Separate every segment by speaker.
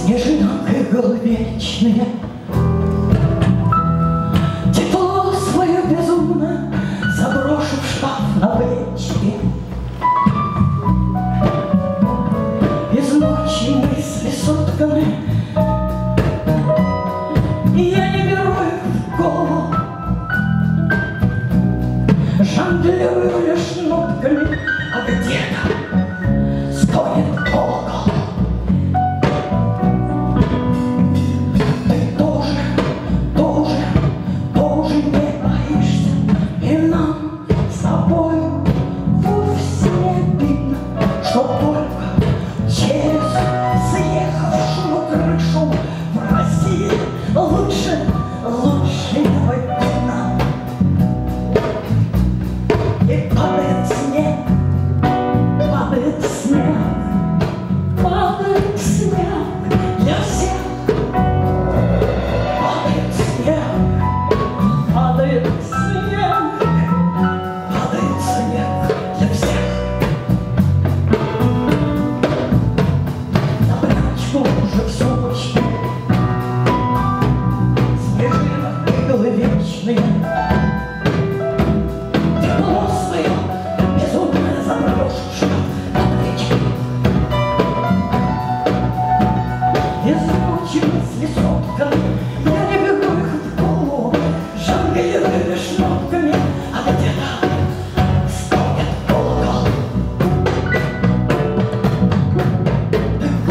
Speaker 1: снежинок игл вечные. Тепло свое безумно заброшу в шкаф на плечи. Из ночи мысли сотканы, и я не беру их в голову. Жонглирую лишь нотками, а где-то стонет колокол. Ты тоже не боишься, и нам с тобою вовсе не видно, что только через съехавшую крышу в России лучше не видно. И падает снег, падает снег, падает снег для всех. Падает снег, падает снег, падает снег для всех. На брючку уже в сумочке снежинок иглы вечные. Тепло свое безумное заброшу в шкаф на плечи. Из ночи мысли сотканы, я не беру их в голову. Жонглирую лишь нотками, а где-то стонет колокол. Ты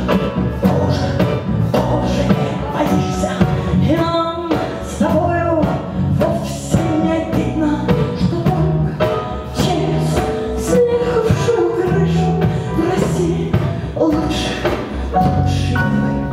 Speaker 1: тоже не боишься, и нам с тобою вовсе не видно, что только через съехавшую крышу в России лучше не видно.